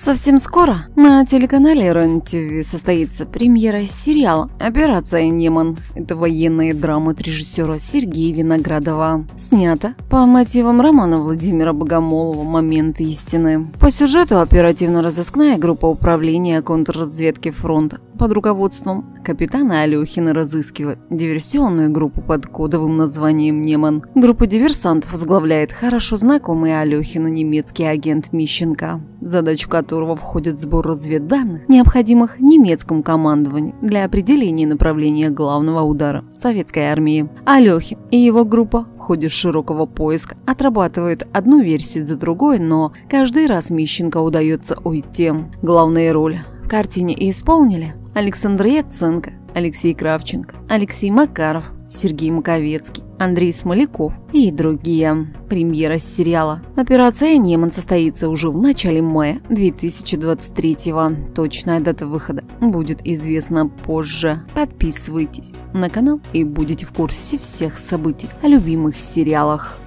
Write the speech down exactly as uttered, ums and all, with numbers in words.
Совсем скоро на телеканале РЕН-ТВ состоится премьера сериала «Операция Неман». Это военная драма от режиссера Сергея Виноградова. Снята по мотивам романа Владимира Богомолова «Моменты истины». По сюжету оперативно-розыскная группа управления контрразведки фронта под руководством капитана Алехина разыскивает диверсионную группу под кодовым названием «Неман». Группу диверсантов возглавляет хорошо знакомый Алехину немецкий агент Мищенко, в задачу которого входит сбор разведданных, необходимых немецкому командованию для определения направления главного удара советской армии. Алехин и его группа в ходе широкого поиска отрабатывают одну версию за другой, но каждый раз Мищенко удается уйти. Главные роли в картине исполнили Александр Яценко, Алексей Кравченко, Алексей Макаров, Сергей Маковецкий, Андрей Смоляков и другие. Премьера сериала «Операция Неман» состоится уже в начале мая две тысячи двадцать третьего. Точная дата выхода будет известна позже. Подписывайтесь на канал и будете в курсе всех событий о любимых сериалах.